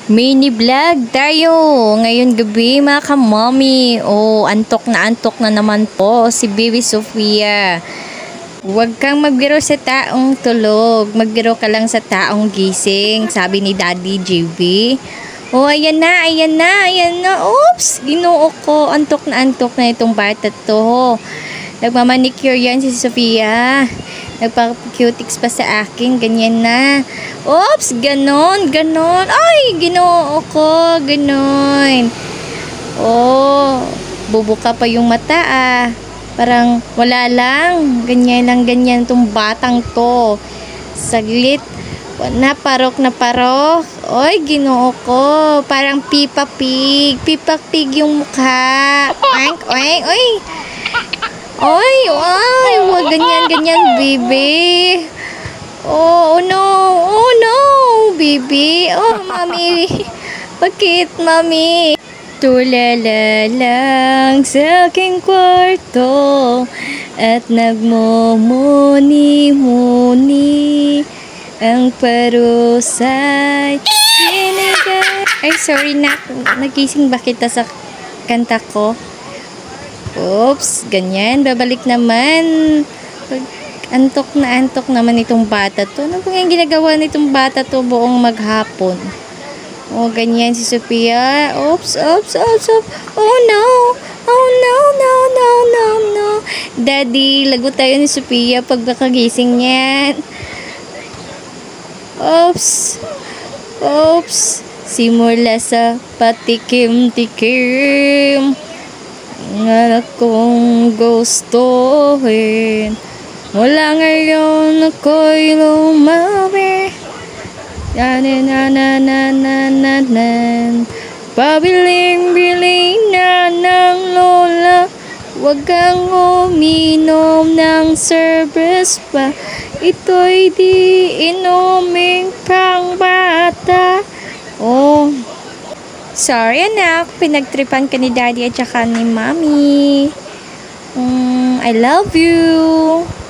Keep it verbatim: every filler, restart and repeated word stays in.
Mini vlog tayo ngayon gabi mga kamami. Oh, antok na antok na naman po si Baby Sofia. Huwag kang magbiro sa taong tulog. Magbiro ka lang sa taong gising, sabi ni Daddy J B. Oh, ayan na, ayan na, ayan na. Oops, ginoo ko. Antok na antok na itong bata to. Nagmamanicure yan si Sofia. Nagpa-cutics pa sa akin. Ganyan na. Oops, ganon, ganon. Ay, ginoo ko. Ganon. Oh, bubuka pa yung mata ah. Parang wala lang. Ganyan lang, ganyan itong batang to. Saglit. Na parok na parok. Oy, ginoo ko. Parang Peppa Pig. Peppa Pig yung mukha. Oink, oink, oy. Oy, oy. Wag ganyan, ganyan, baby. Oh, oh no. Oh no, baby. Oh, mami. Bakit, mami? Tulala lang sa aking kwarto at nagmumuni-muni ang parusay binigay. Ay, sorry na. Nagising ba kita sa kanta ko? Oops, ganyan. Babalik naman. Pag antok na antok naman itong bata to. Ano ba yung ginagawa nitong bata to buong maghapon? Oh, ganyan si Sofia. Oops, oops, oops, oops. Oh no. Oh no, no, no, no, no. Daddy, lago tayo ni Sofia pag nakagising yan. Oops. Oops. Simula sa patikim-tikim nga kong gustuhin. Mula ngayon ako'y lumawi. Na na na na na na na na. Pabiling-bili na ng lola. Huwag kang uminom ng service pa. Ito'y di inuming pang bata. Oh, sorry anak, pinagtripan ka ni daddy at saka ni mommy. Mm, I love you.